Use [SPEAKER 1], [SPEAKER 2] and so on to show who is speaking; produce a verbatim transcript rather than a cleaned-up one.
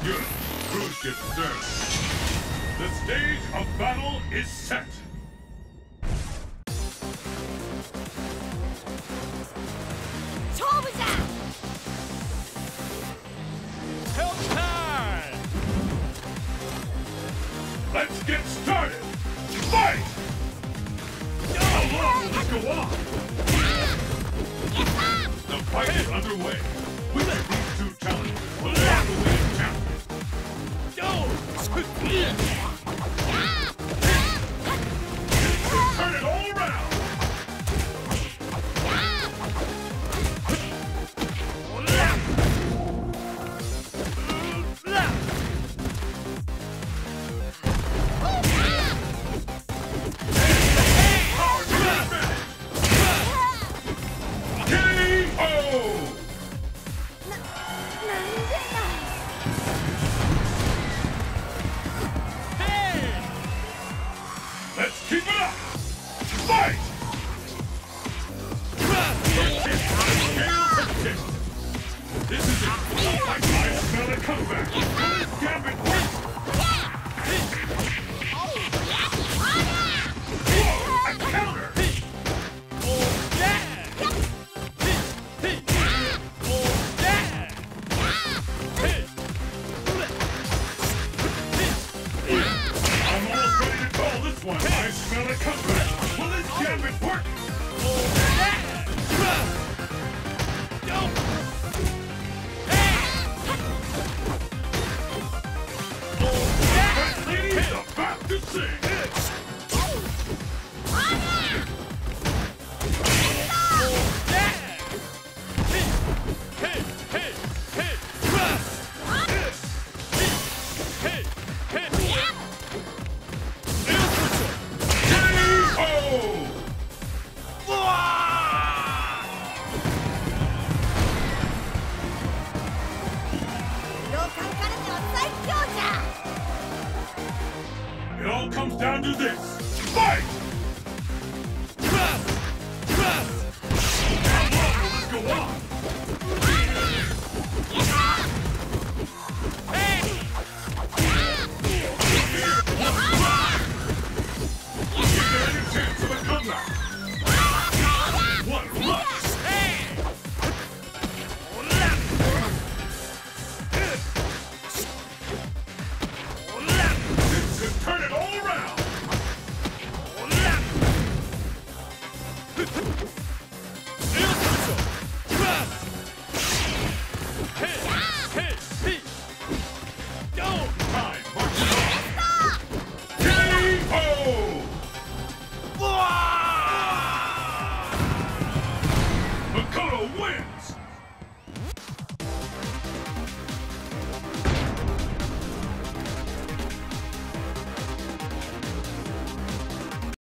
[SPEAKER 1] Good. Cruise ship stern. The stage of battle is set.
[SPEAKER 2] Help time!
[SPEAKER 1] Let's get started. Fight! How long will this go on? The fight is underway. Which of these two challengers will walk away as champion? Turn it all around! Let's keep it up! Fight! This is it! I smell a comeback! This gambit works! A counter! I'm almost ready to call this one! I smell a comeback! Will this gambit work? That lady is about to sing! It all comes down to this.